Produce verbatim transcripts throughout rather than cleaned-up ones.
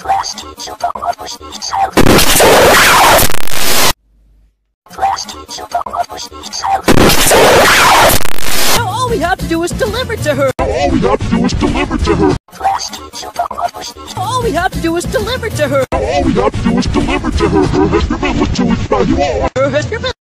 Простите, попустите. Простите, попустите. Now all we have to do is deliver to her. All we have to do is deliver to her. Простите, попустите. All we have to do is deliver to her. All we have to do is deliver to her. Her history village to its value. Her history village.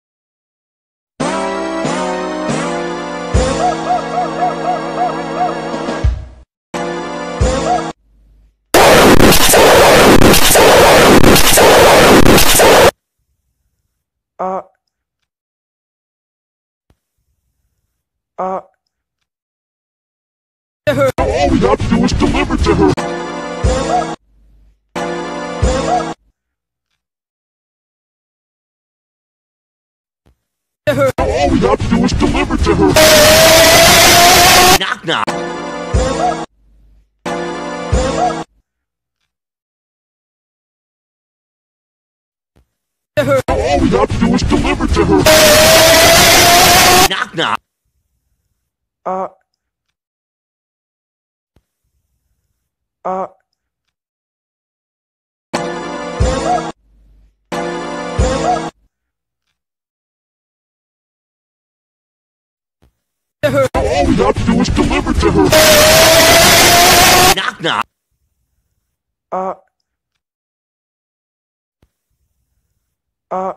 Uh. Uh. To her. All we have to do is deliver to her. To her. All we have to do is deliver to her. Knock knock. To her. All we have to do is deliver to her. Knock knock. Uh. Uh. To her. All we have to do is deliver to her. Knock knock. Uh. Uh.